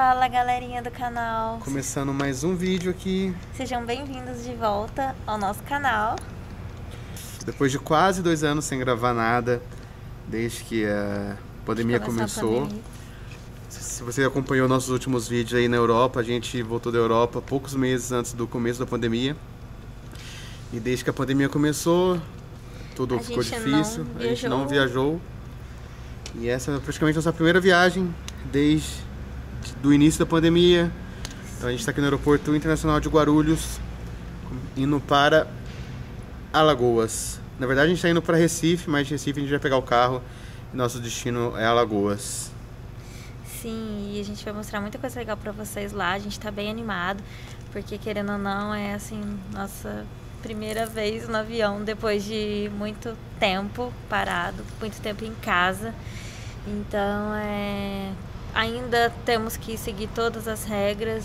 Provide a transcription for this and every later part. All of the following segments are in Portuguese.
Fala, galerinha do canal. Começando mais um vídeo aqui. Sejam bem-vindos de volta ao nosso canal. Depois de quase 2 anos sem gravar nada, desde que a pandemia começou. Se você acompanhou nossos últimos vídeos aí na Europa, a gente voltou da Europa poucos meses antes do começo da pandemia. E desde que a pandemia começou, tudo ficou difícil, a gente não viajou. E essa é praticamente a nossa primeira viagem desde o início da pandemia. Então a gente está aqui no Aeroporto Internacional de Guarulhos, indo para Alagoas. Na verdade a gente está indo para Recife, mas de Recife a gente vai pegar o carro e nosso destino é Alagoas. Sim, e a gente vai mostrar muita coisa legal para vocês lá. A gente está bem animado, porque querendo ou não é assim, nossa primeira vez no avião depois de muito tempo parado, muito tempo em casa. Então ainda temos que seguir todas as regras,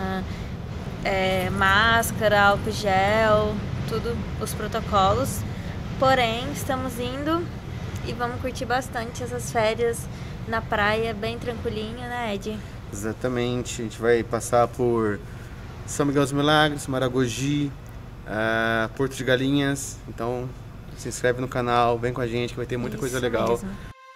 máscara, álcool gel, tudo, os protocolos. Porém, estamos indo e vamos curtir bastante essas férias na praia, bem tranquilinho, né, Ed? Exatamente, a gente vai passar por São Miguel dos Milagres, Maragogi, Porto de Galinhas. Então se inscreve no canal, vem com a gente que vai ter muita coisa legal mesmo.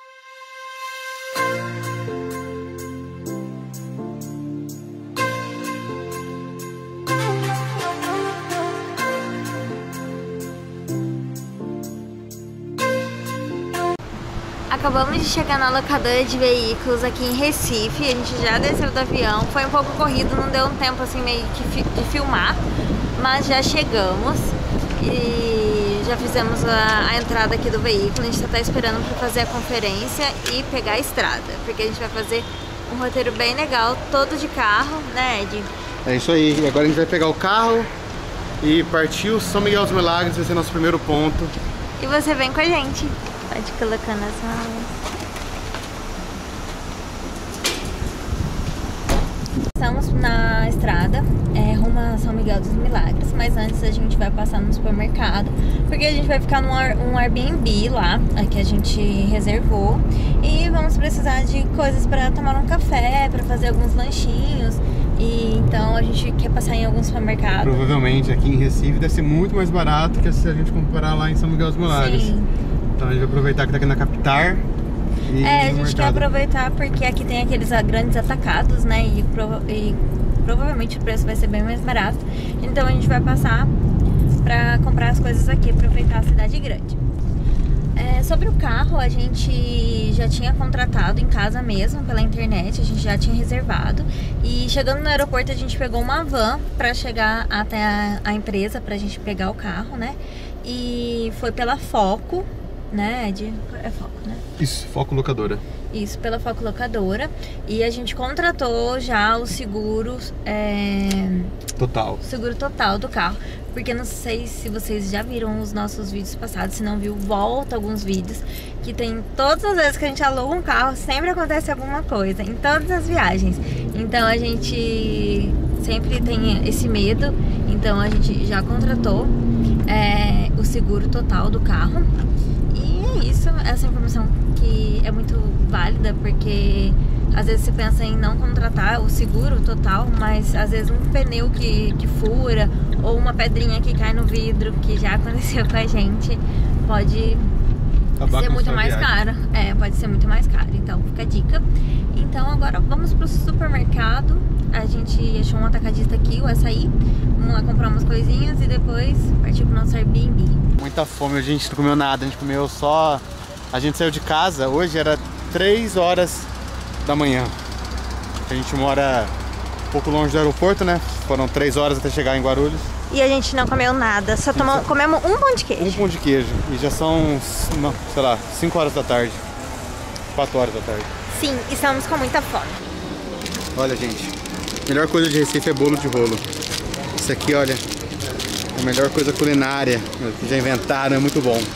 Acabamos de chegar na locadora de veículos aqui em Recife. A gente já desceu do avião. Foi um pouco corrido, não deu um tempo assim meio que de filmar, mas já chegamos e já fizemos a entrada aqui do veículo. A gente só tá esperando para fazer a conferência e pegar a estrada, porque a gente vai fazer um roteiro bem legal, todo de carro, né, Ed? É isso aí. Agora a gente vai pegar o carro e partiu São Miguel dos Milagres, vai ser nosso primeiro ponto. E você vem com a gente. Pode colocar nas malas. Estamos na estrada, rumo a São Miguel dos Milagres, mas antes a gente vai passar no supermercado, porque a gente vai ficar num Airbnb lá, que a gente reservou, e vamos precisar de coisas para tomar um café, para fazer alguns lanchinhos, e então a gente quer passar em algum supermercado. Provavelmente aqui em Recife deve ser muito mais barato que se a gente comparar lá em São Miguel dos Milagres. Sim. Então a gente vai aproveitar que tá aqui na Captar. A gente quer aproveitar porque aqui tem aqueles grandes atacados, né? E provavelmente o preço vai ser bem mais barato. Então a gente vai passar pra comprar as coisas aqui, aproveitar a cidade grande. Sobre o carro, a gente já tinha contratado em casa mesmo, pela internet, a gente já tinha reservado. E chegando no aeroporto a gente pegou uma van pra chegar até a empresa, pra gente pegar o carro, né? E foi pela Foco, né, Ed? É Foco, né? Isso, Foco Locadora. Isso, pela Foco Locadora. E a gente contratou já o seguro total. Seguro total do carro. Porque não sei se vocês já viram os nossos vídeos passados. Se não viu, volta alguns vídeos. Que tem todas as vezes que a gente aluga um carro, sempre acontece alguma coisa. Em todas as viagens. Então a gente sempre tem esse medo. Então a gente já contratou o seguro total do carro. E é isso, essa informação que é muito válida, porque às vezes você pensa em não contratar o seguro total, mas às vezes um pneu que fura ou uma pedrinha que cai no vidro, que já aconteceu com a gente, pode ser muito mais caro. Pode ser muito mais caro, então fica a dica. Então agora vamos pro supermercado. A gente achou um atacadista aqui, o Açaí. Vamos lá comprar umas coisinhas e depois partir pro nosso Airbnb. Muita fome, a gente não comeu nada, a gente comeu só... A gente saiu de casa, hoje era 3 horas da manhã. A gente mora um pouco longe do aeroporto, né? Foram 3 horas até chegar em Guarulhos. E a gente não comeu nada, só comemos um pão de queijo. Um pão de queijo. E já são, sei lá, 5 horas da tarde. 4 horas da tarde. Sim, estamos com muita fome. Olha, gente, a melhor coisa de Recife é bolo de rolo. Isso aqui, olha, é a melhor coisa culinária que já inventaram, é muito bom.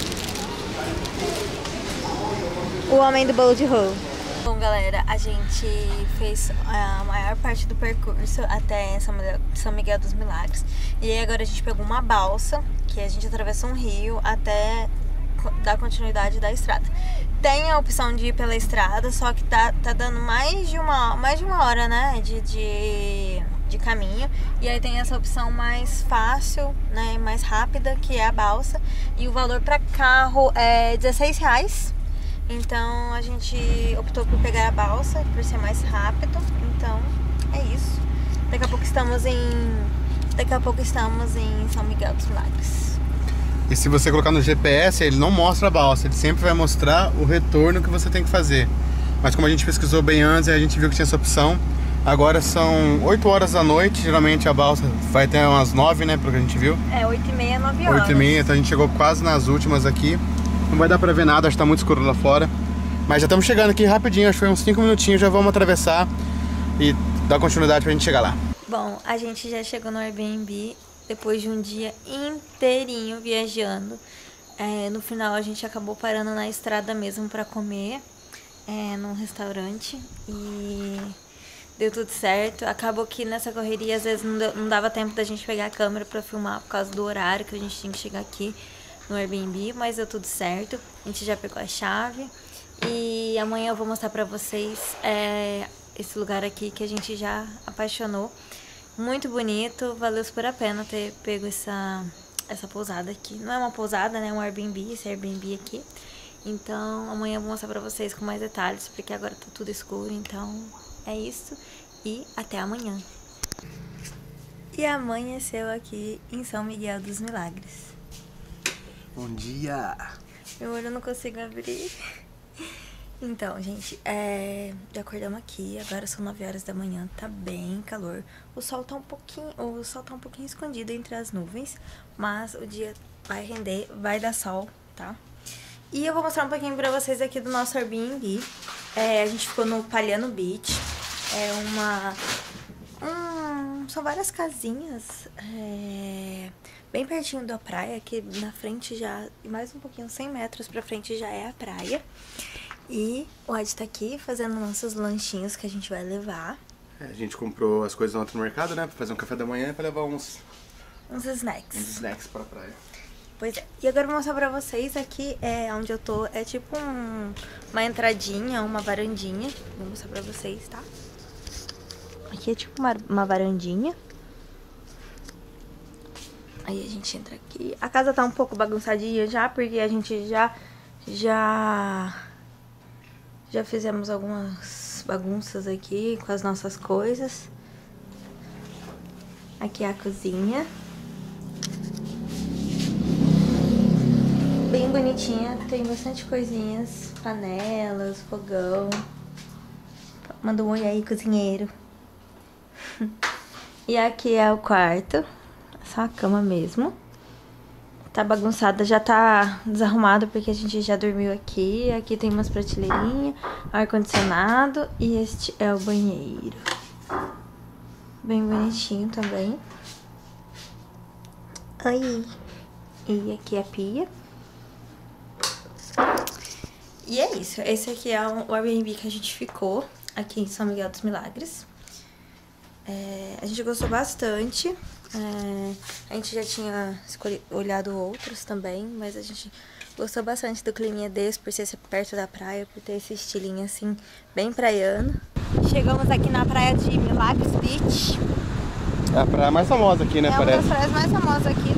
O homem do bolo de rolo. Bom, galera, a gente fez a maior parte do percurso até São Miguel dos Milagres. E aí agora a gente pegou uma balsa, que a gente atravessou um rio até dar continuidade da estrada. Tem a opção de ir pela estrada, só que tá dando mais de uma hora, né, de caminho. E aí tem essa opção mais fácil, né, mais rápida, que é a balsa. E o valor para carro é R$16. Então a gente optou por pegar a balsa, por ser mais rápido. Então é isso. Daqui a pouco estamos em São Miguel dos Milagres. E se você colocar no GPS, ele não mostra a balsa, ele sempre vai mostrar o retorno que você tem que fazer. Mas como a gente pesquisou bem antes, a gente viu que tinha essa opção. Agora são 8 horas da noite, geralmente a balsa vai até umas 9, né, pelo que a gente viu. É, 8h30, 9 horas. 8h30, então a gente chegou quase nas últimas aqui. Não vai dar pra ver nada, acho que tá muito escuro lá fora. Mas já estamos chegando aqui rapidinho, acho que foi uns 5 minutinhos, já vamos atravessar e dar continuidade pra gente chegar lá. Bom, a gente já chegou no Airbnb depois de um dia inteirinho viajando. No final a gente acabou parando na estrada mesmo pra comer, num restaurante, e deu tudo certo. Acabou que nessa correria às vezes não dava tempo da gente pegar a câmera pra filmar por causa do horário que a gente tinha que chegar aqui no Airbnb, mas deu tudo certo. A gente já pegou a chave e amanhã eu vou mostrar pra vocês esse lugar aqui que a gente já apaixonou. Muito bonito, valeu super a pena ter pego essa pousada aqui. Não é uma pousada, né? É um Airbnb, esse Airbnb aqui. Então amanhã eu vou mostrar pra vocês com mais detalhes, porque agora tá tudo escuro. Então é isso e até amanhã. E amanheceu aqui em São Miguel dos Milagres. Bom dia! Meu olho eu não consigo abrir. Então, gente, já acordamos aqui, agora são 9 horas da manhã, tá bem calor. O sol tá um pouquinho escondido entre as nuvens, mas o dia vai render, vai dar sol, tá? E eu vou mostrar um pouquinho pra vocês aqui do nosso Airbnb. A gente ficou no Palhano Beach, são várias casinhas, bem pertinho da praia, aqui na frente já, mais um pouquinho, 100 metros pra frente já é a praia. E o Ed tá aqui fazendo nossos lanchinhos que a gente vai levar. A gente comprou as coisas ontem no mercado, né? Pra fazer um café da manhã e pra levar uns snacks. Uns snacks pra praia. Pois é. E agora eu vou mostrar pra vocês aqui, onde eu tô. É tipo uma entradinha, uma varandinha. Vou mostrar pra vocês, tá? Aqui é tipo uma varandinha. Aí a gente entra aqui. A casa tá um pouco bagunçadinha já, porque a gente já fizemos algumas bagunças aqui com as nossas coisas. Aqui é a cozinha. Bem bonitinha, tem bastante coisinhas, panelas, fogão. Manda um oi aí, cozinheiro. E aqui é o quarto, só a cama mesmo. Tá bagunçada, já tá desarrumado porque a gente já dormiu aqui. Aqui tem umas prateleirinhas, ar-condicionado e este é o banheiro. Bem bonitinho também. Aí. E aqui é a pia. E é isso, esse aqui é o Airbnb que a gente ficou aqui em São Miguel dos Milagres. A gente gostou bastante. A gente já tinha olhado outros também, mas a gente gostou bastante do climinha desse, por ser perto da praia, por ter esse estilinho assim, bem praiano. Chegamos aqui na praia de Milagres Beach. É a praia mais famosa aqui, né? É uma das praias mais famosas aqui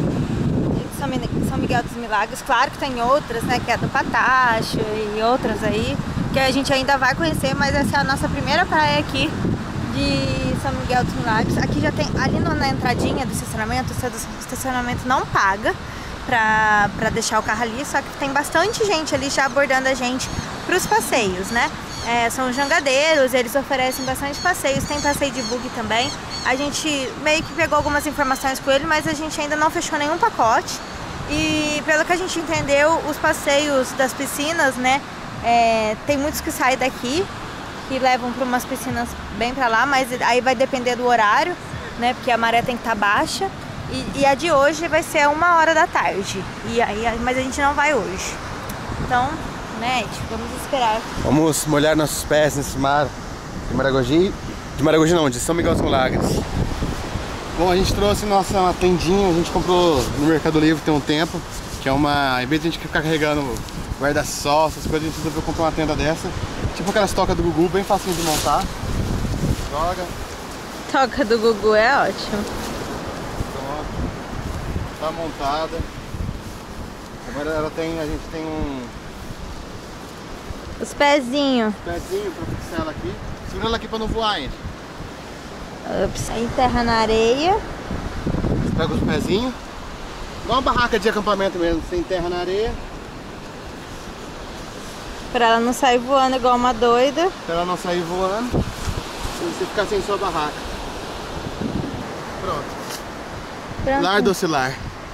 de São Miguel dos Milagres. Claro que tem outras, né, que é a do Patacho e outras aí, que a gente ainda vai conhecer, mas essa é a nossa primeira praia aqui de São Miguel dos Milagres. Aqui já tem, ali na entradinha do estacionamento, o estacionamento não paga pra deixar o carro ali, só que tem bastante gente ali já abordando a gente pros passeios, né? São jangadeiros, eles oferecem bastante passeios, tem passeio de buggy também. A gente meio que pegou algumas informações com ele, mas a gente ainda não fechou nenhum pacote. E pelo que a gente entendeu, os passeios das piscinas, né, tem muitos que saem daqui, que levam para umas piscinas bem para lá, mas aí vai depender do horário, né, porque a maré tem que estar baixa. E a de hoje vai ser 1h da tarde, mas a gente não vai hoje. Então, né, vamos esperar. Vamos molhar nossos pés nesse mar de Maragogi. De Maragogi não, de São Miguel dos Milagres. Bom, a gente trouxe nossa tendinha, a gente comprou no Mercado Livre tem um tempo, que Que é uma... Em vez de a gente ficar carregando guarda-sol, essas coisas, a gente resolveu comprar uma tenda dessa. Tipo aquelas tocas do Gugu, bem facinho de montar. Joga. Toca do Gugu é ótimo. Pronto. Tá montada. Agora ela tem, a gente tem os pezinhos. Os pezinhos pra fixar ela aqui. Segura ela aqui pra não voar ainda. Ups. Aí enterra na areia. Você pega os pezinhos. Igual uma barraca de acampamento mesmo. Você enterra na areia. Pra ela não sair voando igual uma doida. Pra ela não sair voando. E você ficar sem sua barraca. Pronto. Lar do oscilar.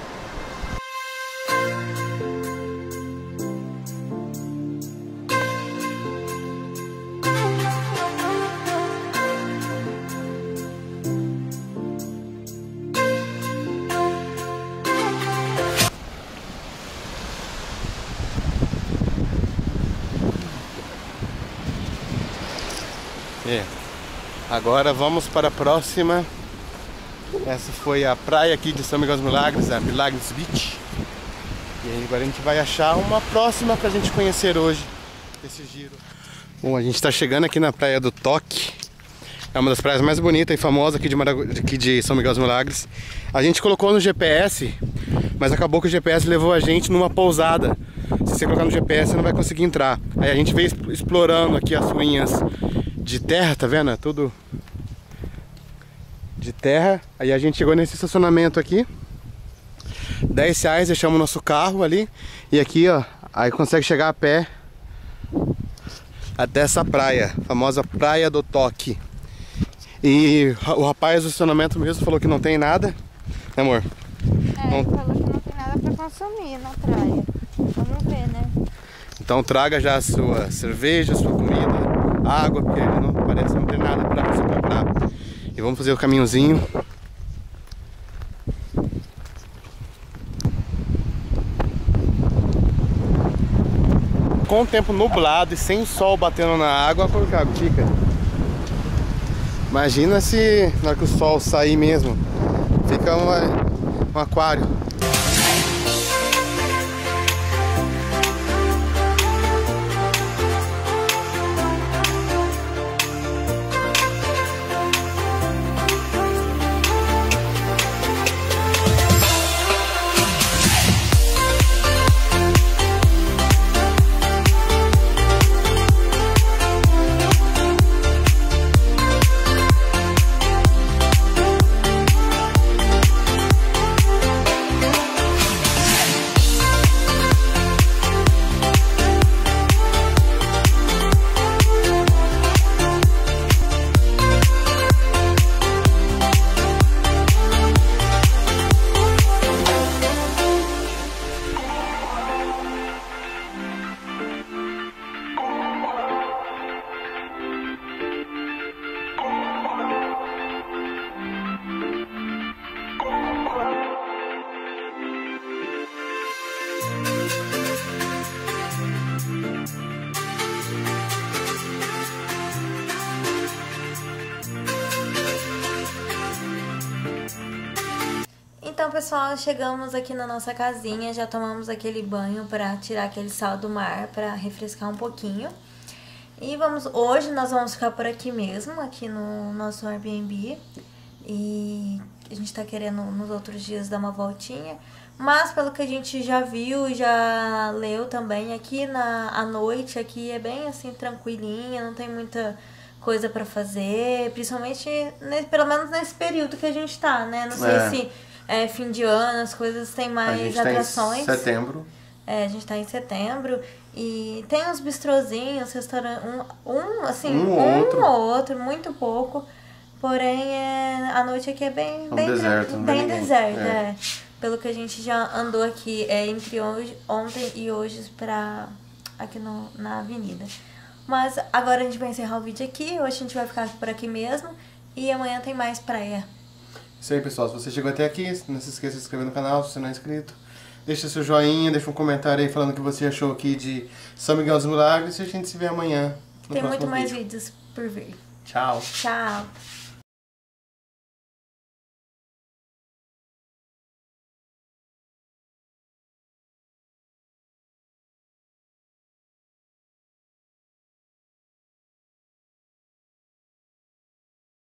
Agora vamos para a próxima. Essa foi a praia aqui de São Miguel dos Milagres, a Milagres Beach. E aí agora a gente vai achar uma próxima pra gente conhecer hoje, esse giro. Bom, a gente está chegando aqui na praia do Toque. É uma das praias mais bonitas e famosas aqui de São Miguel dos Milagres. A gente colocou no GPS, mas acabou que o GPS levou a gente numa pousada. Se você colocar no GPS, você não vai conseguir entrar. Aí a gente veio explorando aqui as ruínas de terra, tá vendo? É tudo de terra. Aí a gente chegou nesse estacionamento aqui. R$10, deixamos o nosso carro ali. E aqui, ó, aí consegue chegar a pé até essa praia, a famosa Praia do Toque. E o rapaz do estacionamento mesmo falou que não tem nada, né, amor? É, ele falou que não tem nada pra consumir na praia. Vamos ver, né? Então traga já a sua cerveja, a sua comida, água, porque ele não parece não ter nada pra você comprar. E vamos fazer o caminhozinho. Com o tempo nublado e sem sol batendo na água, olha que a água fica. Imagina se na hora que o sol sair mesmo, fica um aquário. Então, pessoal, chegamos aqui na nossa casinha, já tomamos aquele banho pra tirar aquele sal do mar, pra refrescar um pouquinho. E hoje nós vamos ficar por aqui mesmo, aqui no nosso Airbnb. E a gente tá querendo nos outros dias dar uma voltinha. Mas pelo que a gente já viu e já leu também, aqui à noite aqui é bem assim tranquilinha, não tem muita coisa pra fazer. Principalmente, pelo menos nesse período que a gente tá, né? Não sei se é fim de ano, as coisas têm mais atrações. Tá em setembro. É, a gente tá em setembro e tem uns bistrozinhos, restaurantes, um ou outro, muito pouco. Porém, a noite aqui é bem deserto, bem deserto, Pelo que a gente já andou aqui entre ontem e hoje aqui na avenida. Mas agora a gente vai encerrar o vídeo aqui, hoje a gente vai ficar por aqui mesmo e amanhã tem mais praia. Isso aí, pessoal, se você chegou até aqui, não se esqueça de se inscrever no canal, se você não é inscrito. Deixa seu joinha, deixa um comentário aí falando o que você achou aqui de São Miguel dos Milagres e a gente se vê amanhã. Tem muito mais vídeos por vir. Tchau. Tchau.